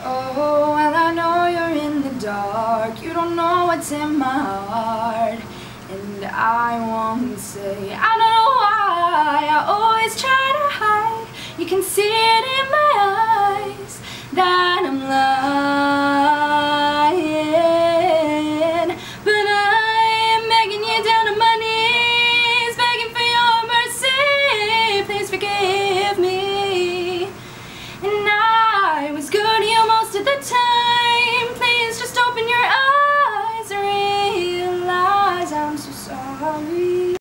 Oh, well, I know you're in the dark. You don't know what's in my heart. And I won't say, I don't know why I always try to hide. You can see it in my eyes that